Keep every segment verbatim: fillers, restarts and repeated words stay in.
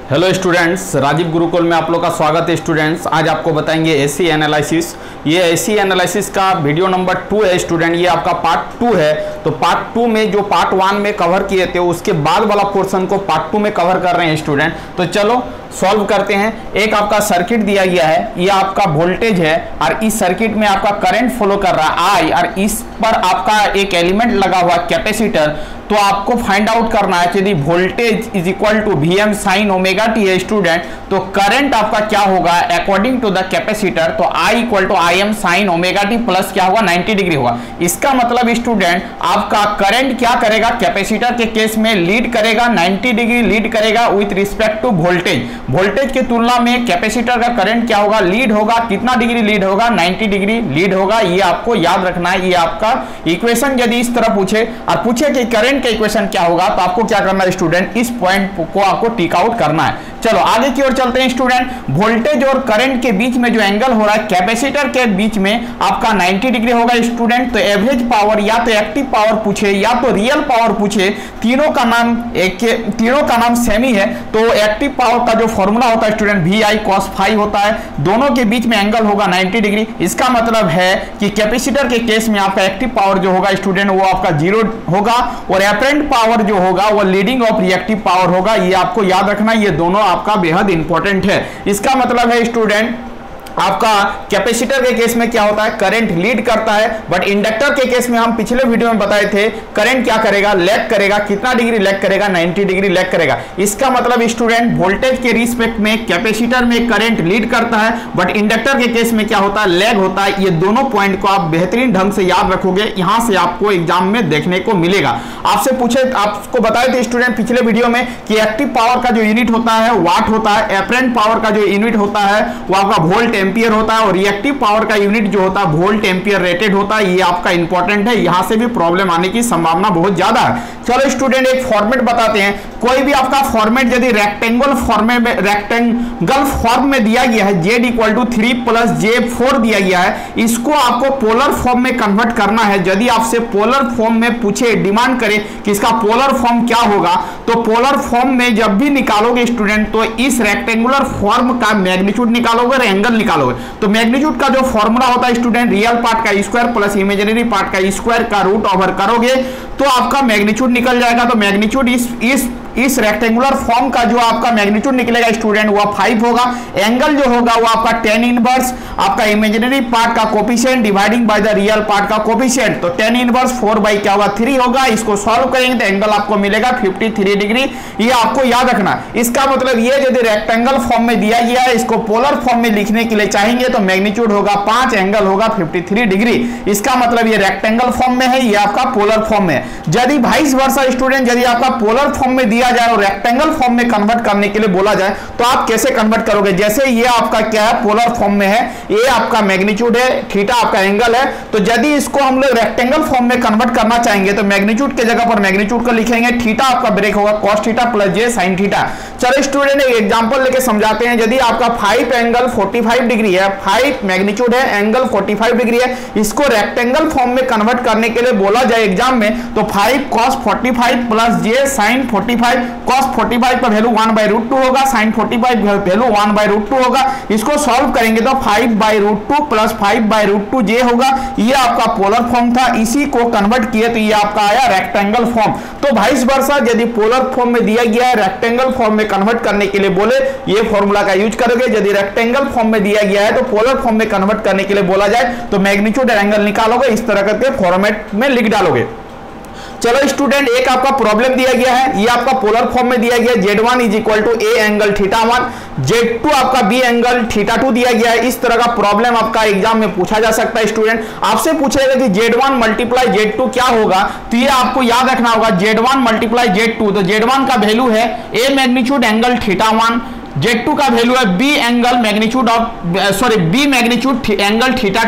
Hello students, Rajiv Gurukul में आप लोग का स्वागत है। स्टूडेंट्स, आज आपको बताएंगे एसी एनालिसिस। ये एसी एनालिसिस का वीडियो नंबर टू है स्टूडेंट, ये आपका पार्ट टू है। तो पार्ट टू में जो पार्ट वन में कवर किए थे उसके बाद वाला पोर्शन को पार्ट टू में कवर कर रहे हैं स्टूडेंट। तो चलो सॉल्व करते हैं। एक आपका सर्किट दिया गया है, ये आपका वोल्टेज है और इस सर्किट में आपका करंट फॉलो कर रहा है आई, और इस पर आपका एक एलिमेंट लगा हुआ कैपेसिटर। तो आपको फाइंड आउट करना है यदि voltage is equal to V M sine omega T है स्टूडेंट, तो करंट आपका क्या होगा अकॉर्डिंग टू द कैपेसिटर। तो I equal to I M sine omega T plus क्या होगा नाइन्टी डिग्री होगा। इसका मतलब स्टूडेंट आपका करंट क्या करेगा, कैपेसिटर के केस में लीड करेगा, नाइन्टी डिग्री लीड करेगा with respect to voltage. Voltage की तुलना में कैपेसिटर का करंट क्या होगा, लीड होगा। कितना डिग्री लीड होगा, नाइन्टी डिग्री लीड होगा। ये आपको याद रखना है। ये आपका इक्वेशन यदि इस तरह पूछे और पूछे कि करंट का इक्वेशन क्या होगा, तो आपको क्या करना है स्टूडेंट, इस पॉइंट को आपको टिक आउट करना है। चलो आगे की ओर चलते हैं स्टूडेंट। वोल्टेज और करंट के बीच में जो एंगल हो रहा है कैपेसिटर के बीच में आपका नाइन्टी डिग्री होगा स्टूडेंट। तो एवरेज पावर या तो एक्टिव पावर पूछे या तो रियल पावर पूछे, तीनों का नाम एक तीनों का नाम सेम ही है। तो एक्टिव पावर का जो फॉर्मूला होता है student V I cos five होता है। दोनों के बीच में एंगल होगा नाइन्टी डिग्री। इसका मतलब है कि कैपेसिटर के केस में आपका एक्टिव पावर जो होगा स्टूडेंट वो आपका जीरो होगा और एपरेंट पावर जो होगा वो लीडिंग ऑफ रिएक्टिव पावर होगा। ये आपको याद रखना, ये दोनों आपका बेहद इंपॉर्टेंट है। इसका मतलब है स्टूडेंट आपका कैपेसिटर के केस में क्या होता है, करंट लीड करता है, बट इंडक्टर के केस में हम पिछले वीडियो में बताए थे करंट क्या करेगा, लैग करेगा। कितना डिग्री लैग करेगा, नाइन्टी डिग्री लैग करेगा। इसका मतलब स्टूडेंट वोल्टेज के रिस्पेक्ट में कैपेसिटर में करंट लीड करता है, बट इंडक्टर के केस में क्या होता है, लैग होता है। ये दोनों पॉइंट को आप बेहतरीन ढंग से याद रखोगे, यहां से आपको एग्जाम में देखने को मिलेगा। आपसे पूछे, आपको बताए थे स्टूडेंट पिछले वीडियो में कि एक्टिव पावर का जो यूनिट होता है वाट होता है, एपरेंट पावर का जो यूनिट होता है वो आपका वोल्ट एम्पियर होता है, और रिएक्टिव पावर का यूनिट जो होता है वोल्ट एम्पियर रेटेड होता है। ये आपका इंपॉर्टेंट है, यहां से भी प्रॉब्लम आने की संभावना बहुत ज्यादा है। चलो स्टूडेंट एक फॉर्मेट बताते हैं। कोई भी आपका फॉर्मेट यदि रेक्टेंगल फॉर्म में रेक्टेंगल फॉर्म में दिया गया है, Z equal to three plus J four दिया गया है, इसको आपको पोलर फॉर्म में कन्वर्ट करना है। यदि आपसे पोलर फॉर्म में पूछे, डिमांड करे कि इसका पोलर फॉर्म क्या होगा, तो पोलर फॉर्म में जब भी निकालोगे स्टूडेंट तो इस रेक्टेंगुलर फॉर्म का मैग्नीट्यूड निकालोगे और एंगल निकालोगे। तो मैग्नीट्यूड का जो फॉर्मूला होता है स्टूडेंट, रियल पार्ट का स्क्वायर प्लस इमेजिनरी पार्ट का स्क्वायर का रूट ओवर करोगे तो आपका मैग्नीट्यूड निकल जाएगा। तो मैग्नीट्यूड इस इस इस रेक्टेंगुलर फॉर्म का जो आपका मैग्नीट्यूड निकलेगा स्टूडेंट वो फाइव होगा। एंगल जो होगा वो आपका टेन इनवर्स आपका इमेजिनरी पार्ट का coefficient dividing by the real part का कोफिशिएंट। तो टेन इनवर्स फोर बाई क्या होगा, थ्री होगा। इसको सॉल्व करेंगे तो एंगल आपको मिलेगा फिफ्टी थ्री डिग्री। ये आपको याद रखना। इसका मतलब ये यदि रेक्टेंगल फॉर्म में दिया गया है, इसको पोलर फॉर्म में लिखने के लिए चाहेंगे तो मैग्नीट्यूड होगा पांच, एंगल होगा फिफ्टी थ्री डिग्री। इसका मतलब ये रेक्टेंगल फॉर्म में है, ये आपका पोलर फॉर्म में है। यदि वाइस वर्सा स्टूडेंट, यदि आपका पोलर फॉर्म में दिया जाए और रेक्टेंगल फॉर्म में कन्वर्ट करने के लिए बोला जाए तो आप कैसे कन्वर्ट करोगे। जैसे ये आपका क्या है, पोलर फॉर्म में है, ये आपका मैग्नीट्यूड है, थीटा आपका एंगल है। तो यदि इसको हम लोग रेक्टेंगल फॉर्म में कन्वर्ट करना चाहेंगे तो मैग्नीट्यूड के जगह पर मैग्नीट्यूड को लिखेंगे, थीटा आपका ब्रेक होगा cos theta plus J sine theta. चलो स्टूडेंट एक एग्जांपल लेके समझाते हैं। यदि आपका five angle forty five degree है, फाइव मैग्नीट्यूड है, एंगल फोर्टी फाइव डिग्री है, इसको रेक्टेंगल फॉर्म में कन्वर्ट करने के लिए बोला जाए एग्जाम में तो five cos forty five plus J sine forty five. Cos forty five का value one by root two होगा, sine forty five value one by root two होगा। इसको सॉल्व करेंगे तो five by root two plus five by root two J होगा। ये आपका polar form था, इसी को कन्वर्ट किए तो ये आपका आया रेक्टेंगल फॉर्म। तो वाइस वर्सा यदि पोलर फॉर्म में दिया गया है, रेक्टेंगल फॉर्म में कन्वर्ट करने के लिए बोले, ये फॉर्मूला का यूज करोगे। यदि रेक्टेंगल फॉर्म में दिया गया है तो पोलर फॉर्म में कन्वर्ट करने के लिए बोला जाए तो मैग्नीट्यूड और एंगल निकालोगे, इस तरह करके फॉर्मेट में लिख डालोगे। चलो स्टूडेंट एक आपका प्रॉब्लम दिया गया है, ये आपका पोलर फॉर्म में दिया गया है, Z one is equal to A angle theta one, Z two आपका बी एंगल थीटा टू दिया गया है। इस तरह का प्रॉब्लम आपका एग्जाम में पूछा जा सकता है स्टूडेंट। आपसे पूछेगा कि Z one multiply Z two क्या होगा, तो ये आपको याद रखना होगा Z one multiply Z two. तो जेड वन का वैल्यू है A magnitude angle theta one, Z two का वैल्यू है B angle magnitude of sorry B magnitude angle theta two.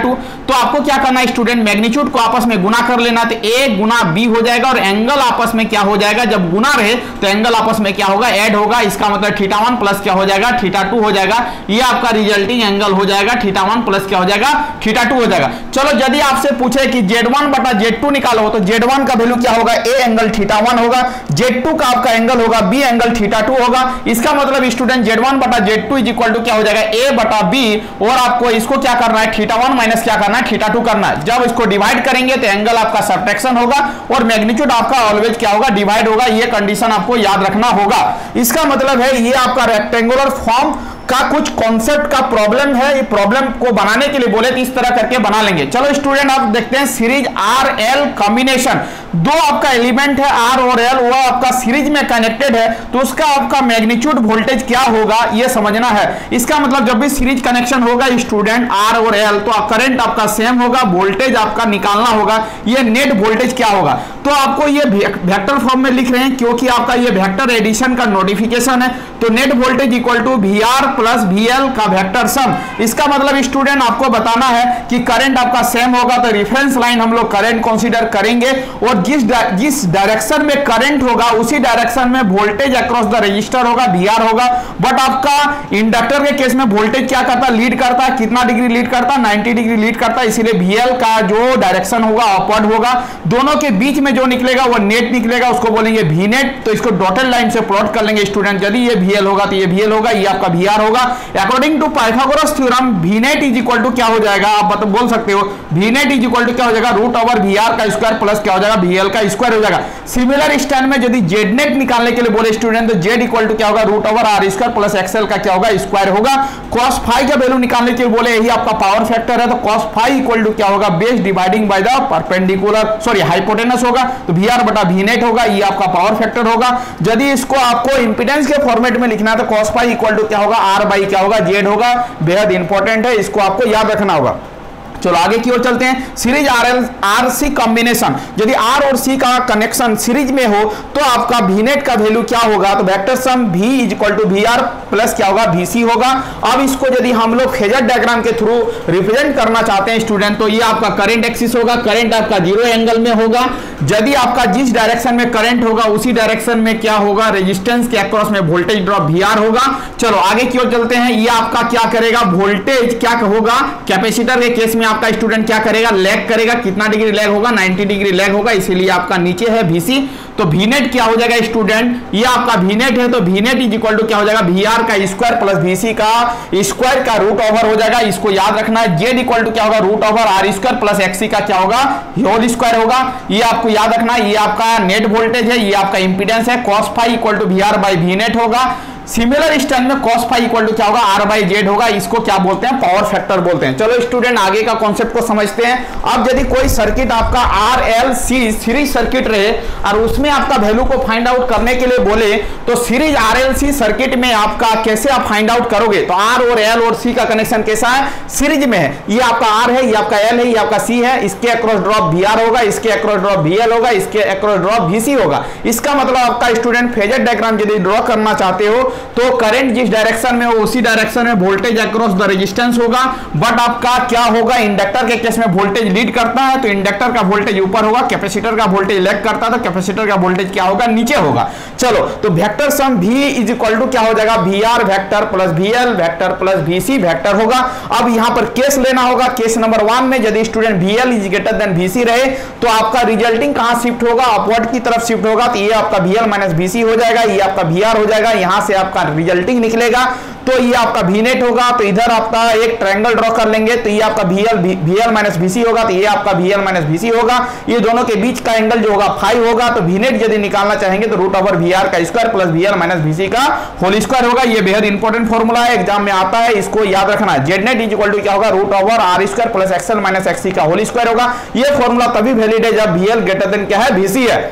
तो आपको क्या करना है स्टूडेंट, मैग्नीट्यूड को आपस में गुना कर लेना, तो ए गुना बी हो जाएगा और एंगल आपस में क्या हो जाएगा, जब गुना रहे तो एंगल आपस में क्या होगा, ऐड होगा। इसका मतलब थीटा वन प्लस क्या हो जाएगा, थीटा टू हो जाएगा। ये आपका रिजल्टिंग एंगल हो जाएगा, थीटा वन प्लस क्या हो जाएगा, थीटा टू हो जाएगा। चलो यदि आपसे पूछे कि जेड वन बटा जेड टू निकालो, तो जेड वन का वैल्यू क्या होगा, ए एंगल थीटा वन होगा, जेड टू का आपका एंगल होगा बी एंगल थीटा टू होगा। इसका मतलब स्टूडेंट जेड वन बटा Z two is equal to क्या हो जाएगा, ए बटा बी, और आपको इसको क्या करना है, थीटा वन माइनस क्या करना है, थीटा टू करना है। जब इसको डिवाइड करेंगे तो एंगल आपका सब्ट्रैक्शन होगा और मैग्नीट्यूड आपका ऑलवेज क्या होगा, डिवाइड होगा। ये कंडीशन आपको याद रखना होगा। इसका मतलब है ये आपका रेक्टेंगुलर फॉर्म का कुछ कॉन्सेप्ट का प्रॉब्लम है। ये प्रॉब्लम को बनाने के लिए बोले तो इस तरह करके बना लेंगे। चलो स्टूडेंट आप देखते हैं सीरीज आर एल कॉम्बिनेशन, दो आपका एलिमेंट है आर और एल, वो आपका सीरीज में कनेक्टेड है, तो उसका आपका मैग्नीट्यूड वोल्टेज क्या होगा ये समझना है। इसका मतलब जब भी सीरीज कनेक्शन होगा स्टूडेंट आर और एल, तो करंट आपका सेम होगा, वोल्टेज आपका निकालना होगा, ये नेट वोल्टेज क्या होगा। तो आपको ये वेक्टर फॉर्म में लिख रहे हैं क्योंकि आपका ये वेक्टर एडिशन का नोटिफिकेशन है। तो net voltage equal to V R plus V L का वेक्टर सम। इसका मतलब स्टूडेंट आपको बताना है कि करंट आपका सेम होगा, तो रेफरेंस लाइन हम लोग करंट कंसीडर करेंगे, और जिस जिस डायरेक्शन में करंट होगा उसी डायरेक्शन में वोल्टेज अक्रॉस द रजिस्टर होगा, वी आर होगा। बट आपका इंडक्टर के केस में वोल्टेज क्या करता है, लीड करता है, कितना डिग्री लीड करता है, नब्बे डिग्री लीड करता है, इसीलिए वी एल का जो डायरेक्शन होगा अपवर्ड होगा। दोनों के बीच में जो निकलेगा वो नेट निकलेगा, उसको बोलेंगे वी नेट। तो इसको डॉटेड लाइन से प्लॉट कर लेंगे स्टूडेंट। यदि ये वी एल होगा तो ये वी एल होगा, ये आपका वी आर होगा। According to Pythagoras theorem V net is equal to क्या हो जाएगा, आप बोल सकते हो V net is equal to क्या हो जाएगा, रूट ओवर वी आर का स्क्वायर प्लस क्या हो जाएगा, वी एल का स्क्वायर हो जाएगा। सिमिलर स्टाइल में यदि जेड नेट निकालने के लिए बोले स्टूडेंट, तो जेड इक्वल टू क्या होगा, root over R square plus XL का क्या होगा, स्क्वायर होगा। कॉस फाई का वैल्यू निकालने के लिए बोले, यही आपका पावर फैक्टर है, तो कॉस फाई इक्वल टू क्या होगा, base dividing by the perpendicular sorry hypotenuse होगा, तो वी आर बटा वी नेट होगा, ये आपका पावर फैक्टर होगा। यदि इसको आपको इंपीडेंस के फॉर्मेट में लिखना है तो कॉस फाई इक्वल टू क्या होगा, आर बाई क्या होगा, जेड होगा। बेहद इंपॉर्टेंट है, इसको आपको याद रखना होगा। चलो आगे की ओर चलते हैं। Series R L R C combination, यदि आर और सी का कनेक्शन सीरीज में हो तो आपका वी नेट का वैल्यू क्या होगा, तो vector sum V is equal to V R plus क्या होगा, वी सी होगा। अब इसको यदि हम लोग फेजर डायग्राम के थ्रू रिप्रेजेंट करना चाहते हैं स्टूडेंट, तो ये आपका करंट एक्सिस होगा, करंट आपका जीरो एंगल में होगा। यदि आपका जिस डायरेक्शन में करंट होगा उसी डायरेक्शन में क्या होगा, रेजिस्टेंस के अक्रॉस में वोल्टेज ड्रॉप वी आर होगा। चलो आगे की ओर चलते हैं। ये आपका क्या करेगा, वोल्टेज क्या होगा, कैपेसिटर के केस में आपका स्टूडेंट क्या करेगा, लैग करेगा। कितना डिग्री लैग होगा, नब्बे डिग्री लैग होगा, इसीलिए आपका नीचे है वीसी। तो वी नेट क्या हो जाएगा स्टूडेंट, ये आपका वी नेट है, तो V net is equal to क्या हो जाएगा, वी आर का स्क्वायर प्लस वीसी का स्क्वायर का रूट ओवर हो जाएगा। इसको याद रखना है। जेड इक्वल टू क्या होगा, root over R square plus XC का क्या होगा, होल स्क्वायर होगा। ये आपको याद रखना है। ये आपका नेट वोल्टेज है, ये आपका इंपीडेंस है। Cos phi equal to V R by V net होगा। सिमिलर स्टाइल में cos फाई इक्वल टू क्या होगा, आर बाई जेड होगा। इसको क्या बोलते हैं, पावर फैक्टर बोलते हैं। चलो स्टूडेंट आगे का कॉन्सेप्ट को समझते हैं। अब यदि कोई सर्किट आपका R L C series circuit रहे और उसमें आपका वैल्यू को फाइंड आउट करने के लिए बोले, तो series R L C circuit में आपका कैसे आप फाइंड आउट करोगे, तो आर और एल और सी का कनेक्शन कैसा है, सीरीज में है। ये आपका आर है, ये आपका एल है, ये आपका सी है। इसके अक्रॉस ड्रॉप वी आर होगा, इसके अक्रॉस ड्रॉप वी एल होगा, इसके अक्रॉस ड्रॉप वी सी होगा। इसका मतलब आपका स्टूडेंट फेजर डायग्राम यदि ड्रॉ करना चाहते हो तो करंट जिस डायरेक्शन में हो उसी डायरेक्शन में वोल्टेज अक्रॉस द रेजिस्टेंस होगा। बट आपका क्या होगा, इंडक्टर के केस में वोल्टेज लीड करता है तो इंडक्टर का वोल्टेज ऊपर होगा, कैपेसिटर का वोल्टेज लैग करता है तो कैपेसिटर का वोल्टेज क्या होगा, नीचे होगा। चलो तो vector sum v is equal to क्या हो जाएगा, V R vector plus V L vector plus V C vector होगा। अब यहां पर केस लेना होगा। केस नंबर वन में यदि student V L is greater than V C रहे तो आपका रिजल्टिंग कहां शिफ्ट होगा, अपवर्ड की तरफ शिफ्ट होगा। तो ये आपका V L minus V C हो जाएगा, ये आपका वी आर हो जाएगा। यहां से आपका रिजल्टिंग निकलेगा तो ये आपका वी नेट होगा। तो इधर आपका एक ट्रायंगल ड्रॉ कर लेंगे तो ये आपका V L V L minus V C होगा, तो ये आपका V L minus V C होगा। ये दोनों के बीच का एंगल जो होगा फाइव होगा। तो वी नेट यदि निकालना चाहेंगे तो रूट ओवर वी आर का square plus V L minus V C का होल स्क्वायर होगा। ये बेहद इंपॉर्टेंट फॉर्मूला है, एग्जाम में आता है, इसको याद रखना है। Z net is equal to क्या होगा, root over R square plus XL minus XC का होल स्क्वायर होगा। ये फॉर्मूला तभी वैलिड है जब वी एल ग्रेटर देन क्या है, वी सी है।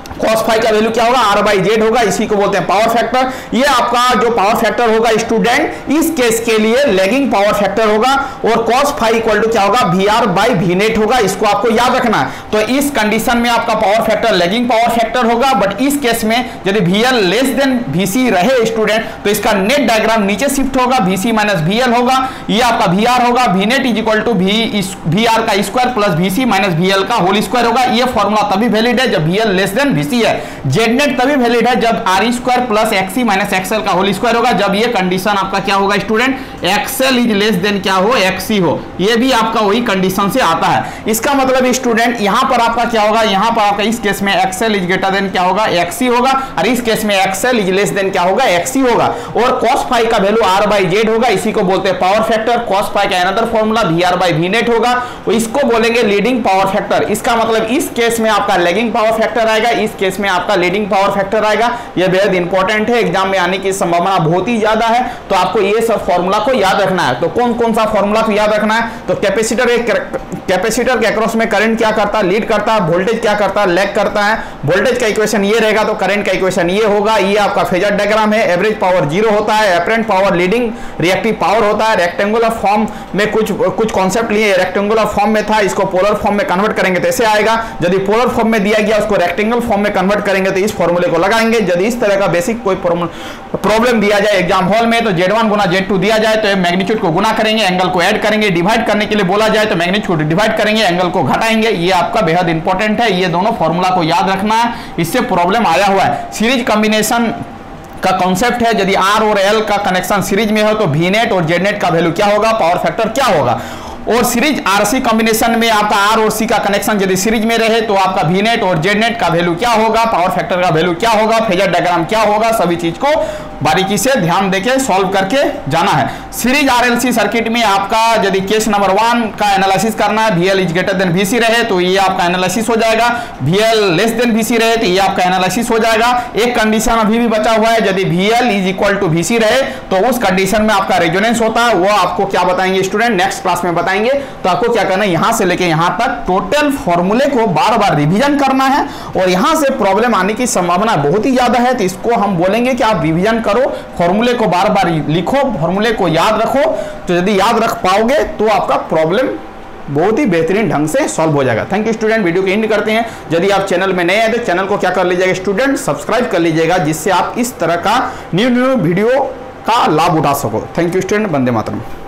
cos फाई का वैल्यू क्या होगा, आर बाई जेड होगा, इसी को बोलते हैं पावर फैक्टर। ये आपका जो पावर फैक्टर होगा स्टूडेंट इस केस के लिए लैगिंग पावर फैक्टर होगा, और cos फाई इक्वल टू क्या होगा, V R by V net होगा, इसको आपको याद रखना है। तो इस कंडीशन में आपका power factor lagging power factor होगा, बट इस केस में यदि V L less than V C रहे स्टूडेंट तो इसका नेट डायग्राम नीचे शिफ्ट होगा, V C minus V L होगा, ये आपका वी आर होगा, V net is equal to V R का square plus V C minus V L का होल स्क्वायर होगा। ये फॉर्मूला तभी वैलिड है जब V L less than V C है। जेड नेट तभी वैलिड है जब R square plus XC minus XL का होल स्क्वायर होगा, जब ये कंडीशन आपका क्या होगा student, XL is less than क्या हो, एक्सी हो। ये भी आपका वही कंडीशन से आता है। इसका मतलब स्टूडेंट यहां पर आपका क्या होगा, यहां पर आपका इस केस में एक्सएल इज ग्रेटर देन क्या होगा, एक्सी होगा, और इस केस में एक्सएल इज लेस देन क्या होगा, एक्सी होगा। और cos फाई का वैल्यू आर बाई जेड होगा, इसी को बोलते हैं पावर फैक्टर। cos फाई का another formula V R by V net होगा, इसको बोलेंगे लीडिंग पावर फैक्टर। इसका मतलब इस केस में आपका लैगिंग पावर फैक्टर आएगा, इस केस में आपका लीडिंग पावर फैक्टर आएगा। यह बेहद इंपॉर्टेंट है, एग्जाम में आने की संभावना बहुत ही ज्यादा है, तो आपको ये सब फॉर्मूला को याद रखना है। तो कौन कौन सा फॉर्मूला को याद रखना है, तो कैपेसिटर कैपेसिटर के अक्रॉस में करंट क्या करता है, लीड करता है, वोल्टेज क्या करता है, लैग करता है। वोल्टेज का इक्वेशन ये रहेगा तो करंट का इक्वेशन ये होगा। ये आपका फेजर डायग्राम है, एवरेज पावर जीरो होता है, apparent power leading reactive power होता है। रेक्टेंगुलर फॉर्म में कुछ कुछ कॉन्सेप्ट लिए, रेक्टेंगुलर फॉर्म में था, इसको पोलर फॉर्म में कन्वर्ट करेंगे तो ऐसे आएगा। यदि पोलर फॉर्म में दिया गया उसको रेक्टेंगल फॉर्म में कन्वर्ट करेंगे तो इस फॉर्मूले को लगाएंगे। यदि इस तरह का बेसिक कोई प्रॉब्लम दिया जाए एग्जाम हॉल में तो जेड वन गुना जेड टू दिया जाए तो मैग्नीट्यूड को गुना करेंगे, एंगल को ऐड करेंगे, डिवाइड करने के लिए बोला जाए तो मैग्नीट्यूड को डिवाइड करेंगे, एंगल को घटाएंगे। ये आपका बेहद इंपॉर्टेंट है, ये दोनों फॉर्मूला को याद रखना है, इससे प्रॉब्लम आया हुआ है। सीरीज कॉम्बिनेशन का कॉन्सेप्ट है, यदि आर और एल का कनेक्शन सीरीज में हो तो वी नेट और जेड नेट का वैल्यू क्या होगा, पावर फैक्टर क्या होगा। और सीरीज आरसी कॉम्बिनेशन में आपका आर और सी का कनेक्शन यदि सीरीज में रहे तो आपका वी नेट और जेड नेट का वैल्यू क्या होगा, पावर फैक्टर का वैल्यू क्या होगा, फेजर डायग्राम क्या होगा, सभी चीज को बारीकी से ध्यान देके सॉल्व करके जाना है। सीरीज आरएलसी सर्किट में आपका यदि केस नंबर वन का एनालिसिस करना है, VL is greater than VC रहे तो ये आपका एनालिसिस हो जाएगा, वीएल लेस देन वीसी रहे तो ये आपका एनालिसिस हो जाएगा। एक कंडीशन अभी भी बचा हुआ है, यदि VL is equal to VC रहे तो उस कंडीशन में आपका रेजोनेंस होता है, वो आपको क्या बताएंगे स्टूडेंट, नेक्स्ट क्लास में बताएंगे। तो आपको क्या करना है, यहां से लेके यहां तक टोटल फॉर्मूले को बार बार रिवीजन करना है, और यहां से प्रॉब्लम आने की संभावना बहुत ही ज्यादा है, तो इसको हम बोलेंगे कि आप रिवीजन करो, फॉर्मूले को बार बार लिखो, फॉर्मूले को याद रखो। तो यदि याद रख पाओगे तो आपका प्रॉब्लम बहुत ही बेहतरीन ढंग से सॉल्व हो जाएगा। थैंक यू स्टूडेंट, वीडियो के एंड करते हैं। यदि आप चैनल में नए हैं तो चैनल को क्या कर लीजिएगा स्टूडेंट, सब्सक्राइब कर लीजिएगा, जिससे आप इस तरह का न्यू न्यू वीडियो का लाभ उठा सको। थैंक यू स्टूडेंट, वंदे मातरम।